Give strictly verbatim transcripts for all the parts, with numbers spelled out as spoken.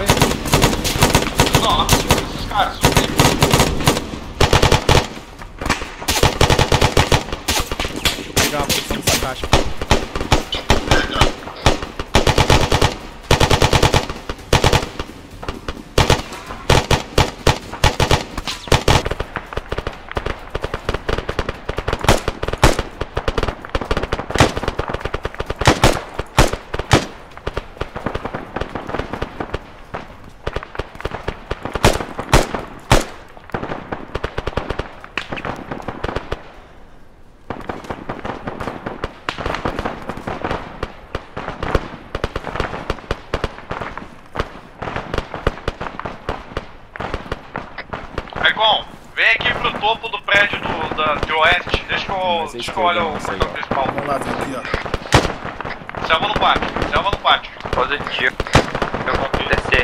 vem? Nossa, esses caras são bem. Deixa eu pegar a posição dessa caixa. Maicon, vem aqui pro topo do prédio do, da, de oeste. Deixa que eu, deixa que eu olho o portão principal. Vamos lá, vem aqui, ó. Selva no pátio, selva no pátio. Positivo. Eu vou descer.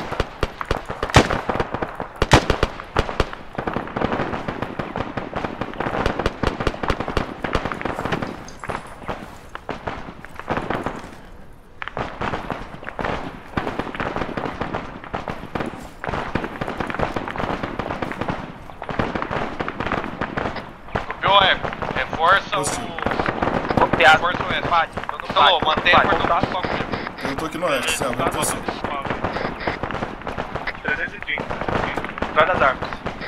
Reforça Nossa. o... Copiado. Reforça o oeste. Pátio. Falou, mantém o Pátio. portão principal comigo. Eu tô aqui no oeste, Selva, eu tô assim. trezentos e trinta. Atrás das árvores.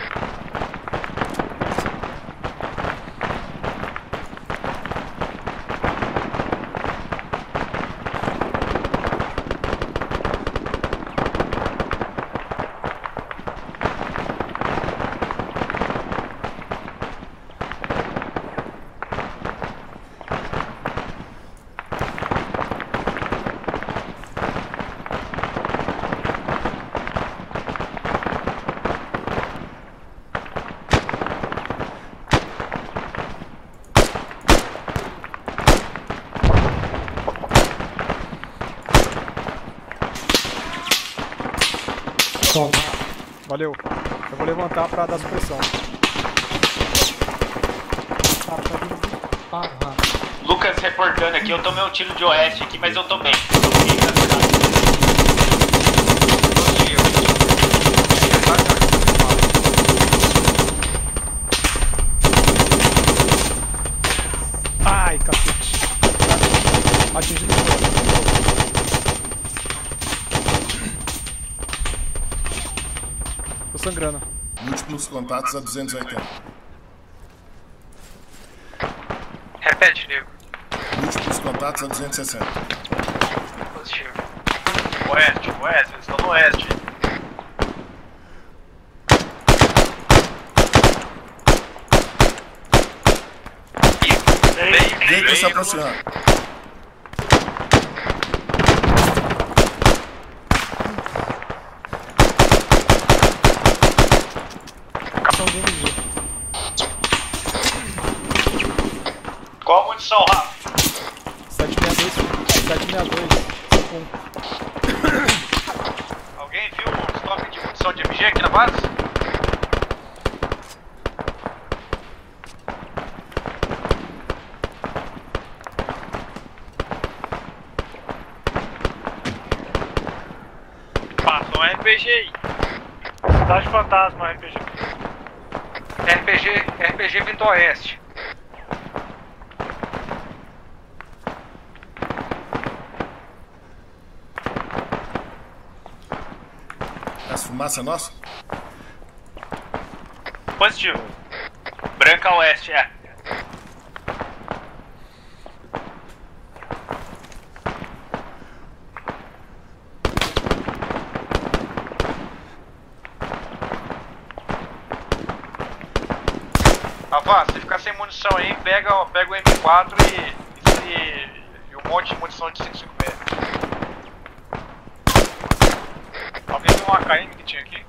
Valeu. Eu vou levantar pra dar supressão. Lucas reportando aqui, eu tomei um tiro de oeste aqui, mas eu tomei. Ai, cacete. Atingindo o corpo. Tô sangrando. Múltiplos contatos a duzentos e oitenta. Repete, nego. Múltiplos contatos a duzentos e sessenta. Positivo. Oeste, oeste, eles estão no oeste. Vem que se aproximar. Qual a munição, Rafa? sete seis dois, sete seis dois, cinco um. Alguém viu o estoque de munição de M G aqui na base? Passa um R P G aí. Cidade Fantasma, R P G. R P G, R P G vindo oeste. Essa fumaça é nossa? Positivo. Branca oeste, é. Rafa, se ficar sem munição aí, pega, pega o M quatro e, e, e um monte de munição de cinco cinco seis. Alguém viu um A K M que tinha aqui?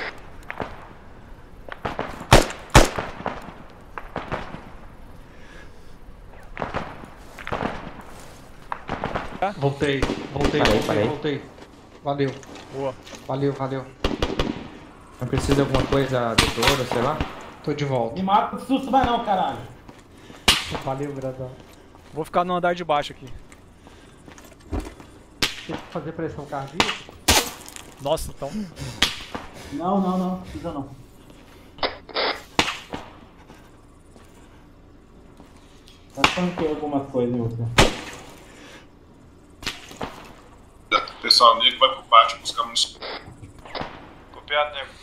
Voltei, voltei, Parei, voltei, parei. voltei. Valeu, Boa. valeu, valeu. Não precisa de alguma coisa, doutora, sei lá? Tô de volta. Me mata de susto, vai não, caralho. Valeu, gradão. Vou ficar no andar de baixo aqui. Tem que fazer pressão cardíaca? Nossa, então. Não, não, não. Precisa não. Tá falando que algumas coisas em você. O pessoal negro vai pro pátio buscar munição. Copiado, nego.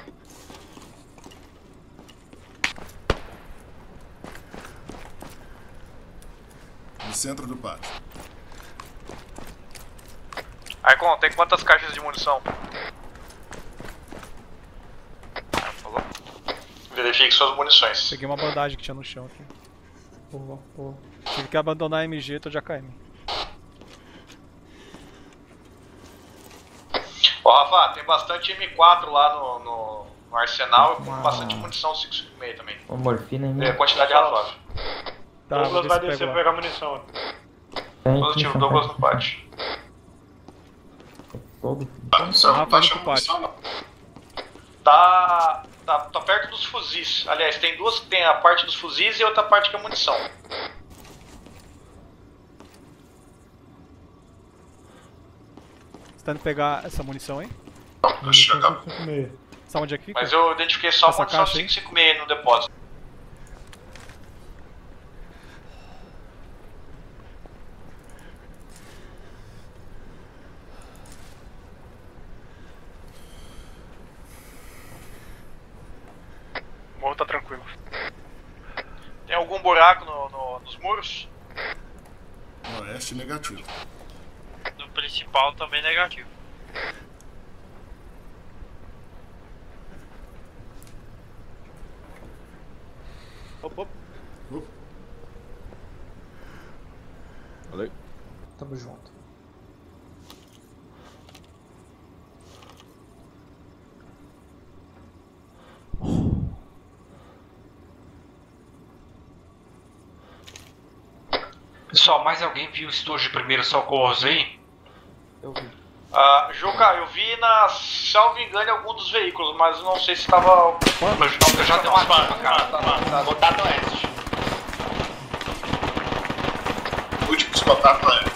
No centro do pátio. Aicon, tem quantas caixas de munição? Falou? Verifique suas munições. Peguei uma bandagem que tinha no chão aqui. Boa, boa. Tive que abandonar a M G, tô de A K M. Ó, Rafa, tem bastante M quatro lá no, no, no arsenal e com Uau. bastante munição cinco cinco seis também. Ô, morfina em mim. É, quantidade razoável. Tá, vou Douglas ver vai se descer pego pra lá. pegar munição. Tem Positivo, aqui, Douglas São no pátio. Todo. Ah, não sei, Rafa não tá indo achando pro pátio. munição, não. Tá, tá, tá perto dos fuzis. Aliás, tem duas que tem a parte dos fuzis e outra parte que é munição. Você tá indo pegar essa munição aí? Acho que acabou. cinco meia. Sabe onde é que fica? Mas eu identifiquei só a Essa munição caixa aí? cinco cinco seis no depósito. O morro tá tranquilo. Tem algum buraco no, no- nos muros? No oeste, negativo. No principal também negativo. Opa, opa. Opa. Valeu. Tamo junto. Pessoal, mais alguém viu o estojo de primeiros socorros aí? Eu vi. Ah, Juca, eu vi na, salvo engano, em algum dos veículos, mas eu não sei se estava. Eu já dei uma rampa, cara. Botado oeste. Últimos contatos aéreos.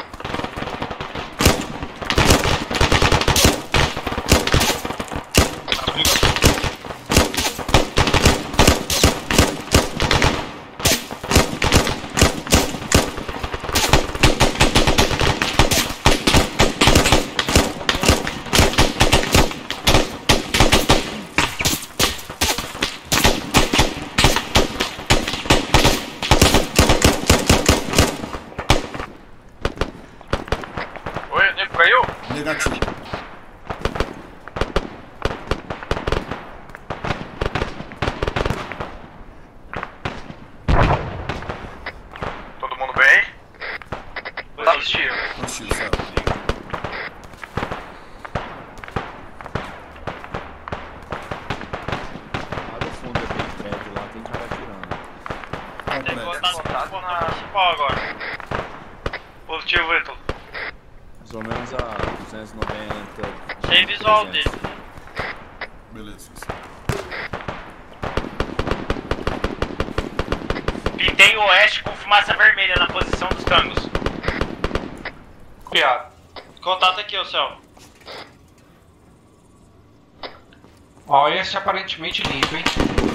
Oi, nego caiu? Negativo. Todo mundo bem? Positivo. Positivo, sabe? Lá do fundo daquele prédio lá tem cara atirando. Qual Tem prédio? contato na principal agora. Positivo, Ítalo. Mais ou menos a duzentos e noventa. Sem visual trezentos. dele. Beleza. Pintei o oeste com fumaça vermelha na posição dos tangos. Copiado. Contato aqui, ô céu. Ó, esse aparentemente limpo, hein?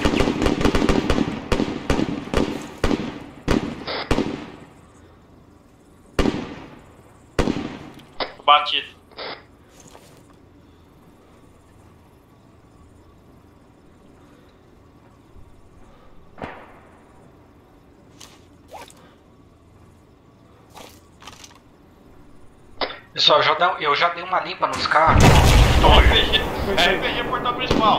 Batido. Pessoal, já dá- eu já dei uma limpa nos carros. R P G, R P G portão principal.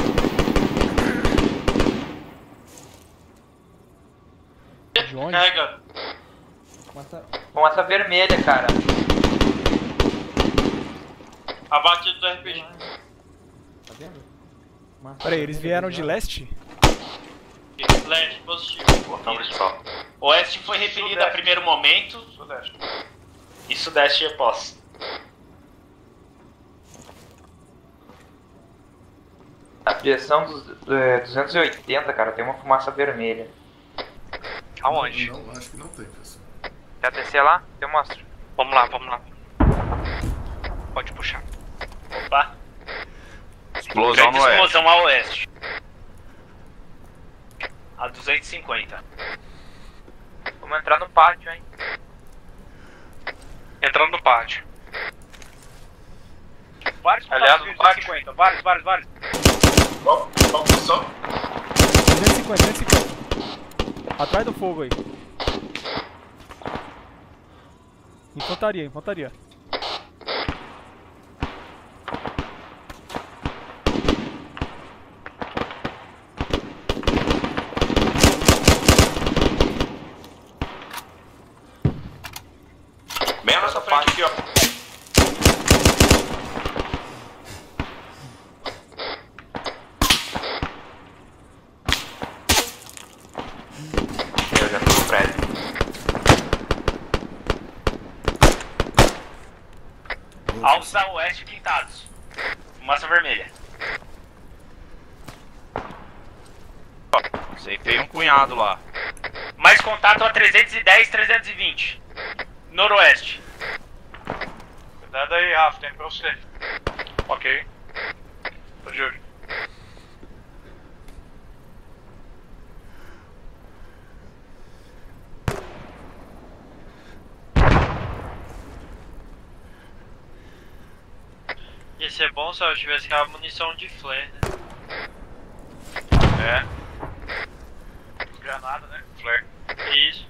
De onde? Carrega. Mata... Fumaça vermelha, cara. Abatido do R P G. Tá vendo? Mata... Peraí, eles vieram de leste? Leste, positivo. Portão principal. Oeste foi repelido a primeiro momento Sudeste. e sudeste é pós. A direção dos do, é, duzentos e oitenta, cara, tem uma fumaça vermelha. Aonde? Não, acho que não tem, pessoal. Quer descer lá? Eu mostro. Vamos lá, vamos lá. Pode puxar. Explosão Grande no oeste. explosão a oeste. A duzentos e cinquenta. Vamos entrar no pátio, hein? Entrando no pátio. Vários Aliado no pátio. cinquenta. Vários, vários, vários. Qual, qual posição? duzentos e cinquenta, duzentos e cinquenta. Atrás do fogo aí. Infantaria, infantaria. Bem na nossa frente aqui, ó. Eu já tô no prédio. Altos a oeste quintados. Fumaça vermelha. Ceifei um cunhado lá. Mais contato a trezentos e dez, trezentos e vinte. Noroeste. Cuidado aí, Rafa, tem pra você. Ok. Tô de olho. Ia ser bom se eu tivesse aquela munição de flare, né? É. Granada, né? Flare. Isso.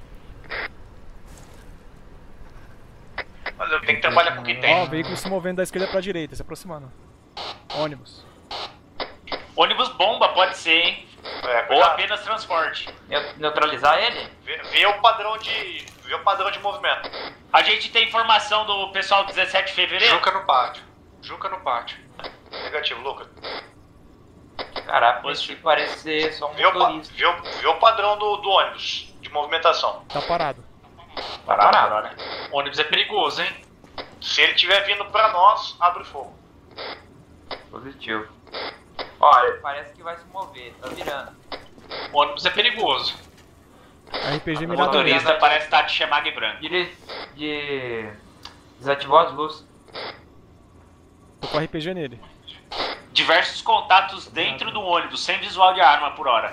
Mas eu tenho que trabalhar com o que Ó, tem. o veículo se movendo da esquerda pra direita, se aproximando. Ônibus. Ônibus bomba pode ser, hein? É, Ou cuidado. apenas transporte. Neu- Neutralizar ele? Vê, vê o padrão de. Vê o padrão de movimento. A gente tem informação do pessoal do dezessete de fevereiro? Juca no pátio. Juca no pátio. Negativo, Lucas. Caraca, esse parece ser só um Vê o, pa- motorista. vê o, vê o padrão do, do ônibus, de movimentação. Tá parado. Parado. O ônibus é perigoso, hein? Se ele estiver vindo pra nós, abre fogo. Positivo. Olha, parece que vai se mover, tá virando. O ônibus é perigoso. R P G O O mirado nele. motorista parece estar de Chemag branco. Dire... de... Desativou as luzes. Tô com R P G nele. Diversos contatos dentro do ônibus, sem visual de arma por hora.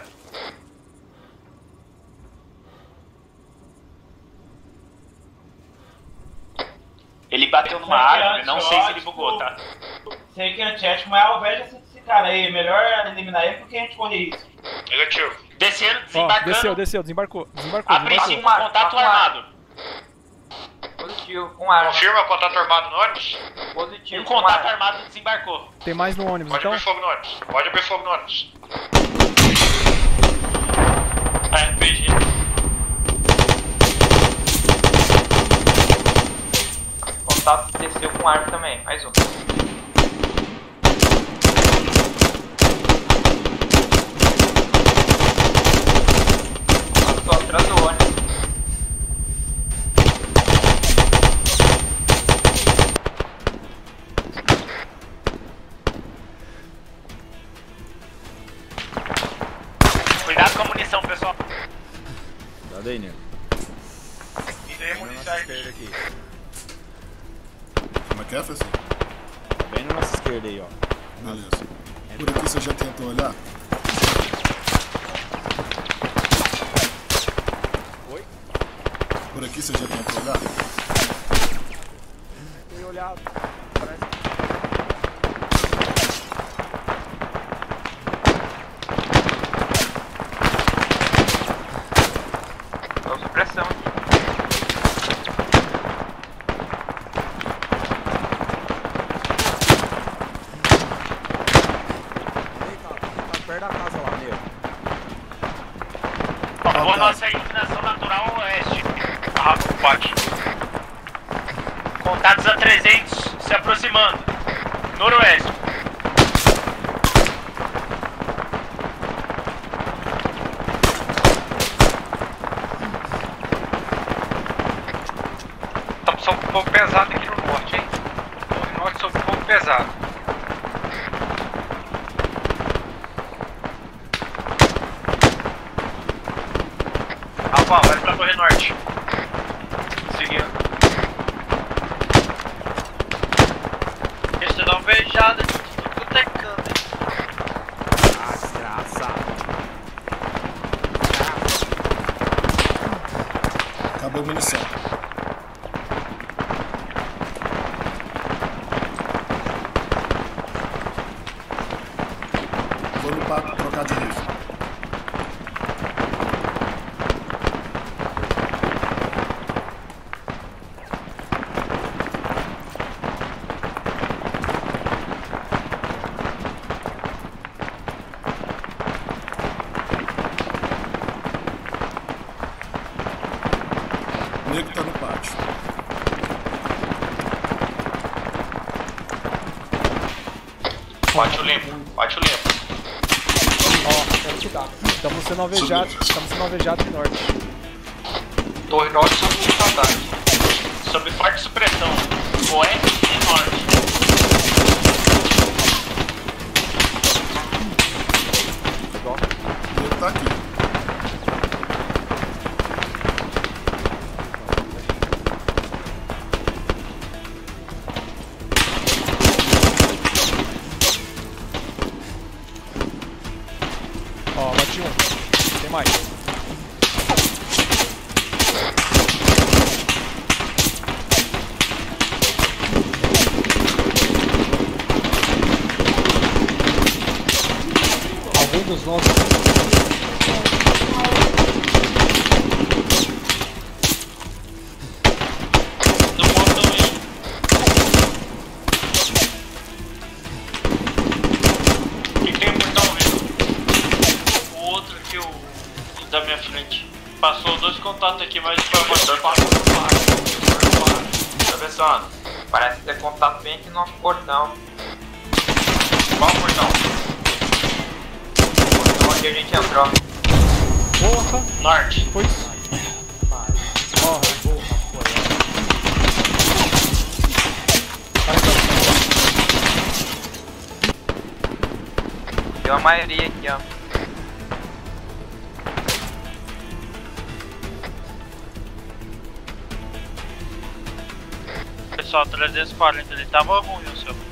Ele bateu numa árvore, não sei se ele bugou, tá? Sei que é antiético, mas a alveja desse cara aí. Melhor eliminar ele porque a gente corre isso. Negativo. Descendo, Ó, desembarcando. desceu, desceu, desembarcou. Desembarcou, A desembarcou. princípio, Tá com ar, contato tá com ar. armado. Positivo, com arma. Confirma contato armado no ônibus? Positivo, Um com contato arma. armado desembarcou. Tem mais no ônibus, Pode então? abrir fogo no ônibus. Pode abrir fogo no ônibus. R P G. Contato desceu com arma também, mais um. Tô atrás do ônibus. Cuidado com a munição, pessoal. Cuidado aí, nego. E tem Bem na munição nossa aí. esquerda aqui. Como é que é, Fessy? Bem na nossa esquerda aí, ó. Beleza. Por aqui você já tentou olhar? Oi? Por aqui você já tentou olhar? Fui olhado. Parece. Tô supressão aqui. Ei, cara, tá perto da casa lá. Ó, boa nossa inclinação natural oeste. Rafa no pátio. Contatos a trezentos, se aproximando. Noroeste. Estamos sob um pouco pesado aqui no norte, hein? No norte sob um pouco pesado. Rafa, vai pra Torre Norte. Seguindo. Eles te dão beijada de tudo quanto é canto. Acabou a munição. Vou limpar, trocar de rifle. O nego tá no pátio. Pátio limpo, pátio limpo. Estamos sendo alvejados, estamos sendo alvejados de norte. Torre norte sob ataque. Sob forte supressão. Oeste e norte. O nego tá aqui. Ó, bati um. Tem mais. Alguém dos nossos. No portão aí. Quem tem um portão vivo? O outro que o da minha frente. Passou dois contatos aqui, mas foi Doutor uma Tá pensando? Parece ter contato bem aqui no nosso portão. Qual o portão? Portão onde a gente entrou. Porra! norte. Foi isso. Ó. Tem uma maioria aqui, ó. Pessoal, trezentos e quarenta, ele tava ruim o seu.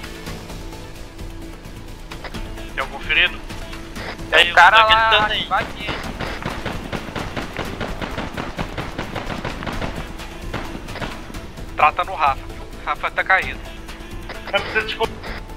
Tem algum ferido? Tem Aí, um cara tá lá, gritando aí. aqui. Trata no Rafa, viu? Rafa tá caído. Eu preciso de...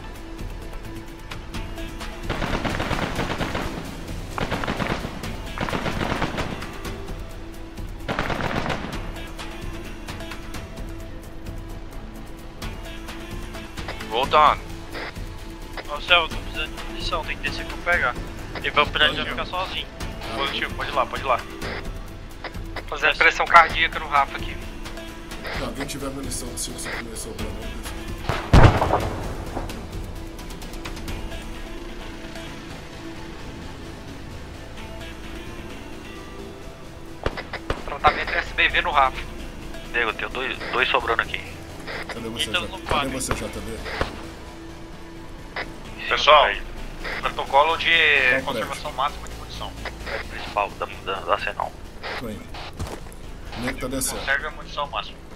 Voltando. Ô céu, eu tô precisando de munição, tem que descer pra eu pegar. E meu prédio vai ficar sozinho. Positivo, pode ir lá, pode ir lá. Fazendo pressão cardíaca no Rafa aqui. Se alguém tiver munição, se você começou pra mim. Tratamento S B V no Rafa. Nego, tem dois, dois sobrando aqui. Cadê você, Então J- não Cadê paga. você J B? Pessoal, protocolo de Completo. conservação máxima de munição. Principal da, da, da Arsenal. Tô indo. O nego tá descendo. Conserve a munição máxima.